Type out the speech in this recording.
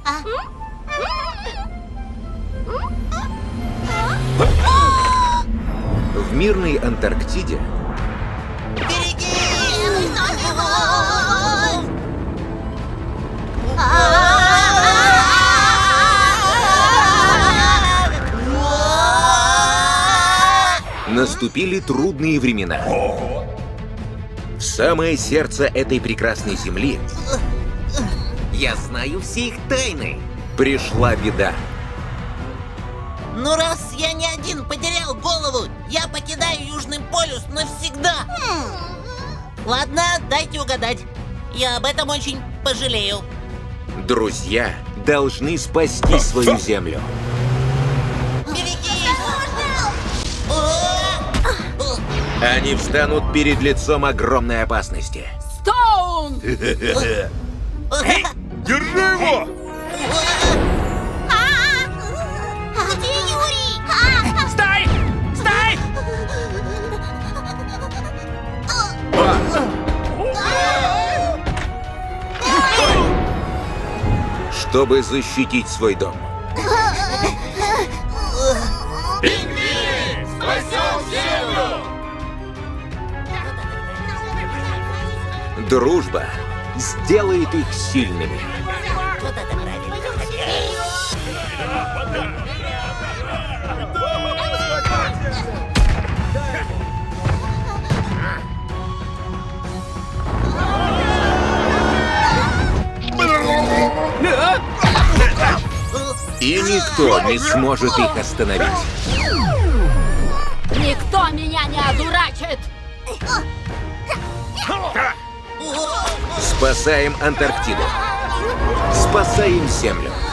В мирной Антарктиде наступили трудные времена. В самое сердце этой прекрасной земли, я знаю все их тайны, пришла беда. Ну, раз я не один потерял голову, я покидаю Южный полюс навсегда. Ладно, дайте угадать. Я об этом очень пожалею. Друзья должны спасти свою землю. Они встанут перед лицом огромной опасности. Стоун! Держи его! Где Юрий? Стой! Стой! Чтобы защитить свой дом. Пингвины! Спасем землю! Дружба сделает их сильными. Вот это правильно. И никто не сможет их остановить. Никто меня не одурачит! Спасаем Антарктиду. Спасаем Землю.